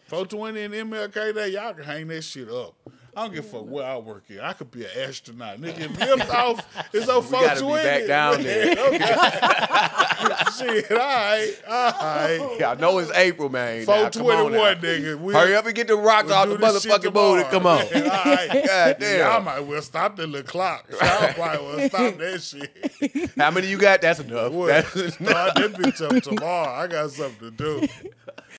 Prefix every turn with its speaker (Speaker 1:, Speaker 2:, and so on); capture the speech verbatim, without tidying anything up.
Speaker 1: four twenty and M L K Day, y'all can hang that shit up. I don't give a fuck where I work at. I could be an astronaut. Nigga, if lift off, it's on four twenty.
Speaker 2: We gotta be back down there.
Speaker 1: Shit, all right, all right.
Speaker 2: Yeah, I know it's April, man.
Speaker 1: four twenty-one, nigga. We,
Speaker 2: Hurry up and get the rocks off the motherfucking booty. Come on.
Speaker 1: All right.
Speaker 2: God damn.
Speaker 1: Y'all might well stop that little clock. Y'all probably will stop that shit.
Speaker 2: How many you got? That's enough.
Speaker 1: Well,
Speaker 2: That's
Speaker 1: start that bitch up tomorrow. I got something to do.